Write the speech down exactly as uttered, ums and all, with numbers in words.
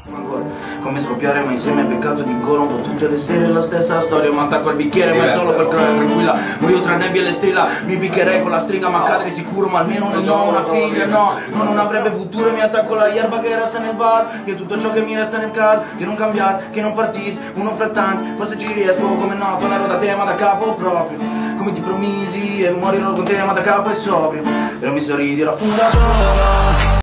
Ancora, come scoppiare ma insieme è peccato di gola. Un po' tutte le sere la stessa storia. Ma attacco al bicchiere ma è solo per creare tranquilla. Muoio tra nebbie e le strilla. Mi piccherei con la stringa ma cadere sicuro. Ma almeno non ho una figlia, no. No, non avrebbe futuro e mi attacco alla yerba che resta nel vaso. Che tutto ciò che mi resta nel caso. Che non cambiassi, che non partissi. Uno fra tanti, forse ci riesco. Come no, tornerò da te ma da capo proprio. Come ti promisi e morirò con te ma da capo e sobrio. Però mi sorridi, ero fonda sola.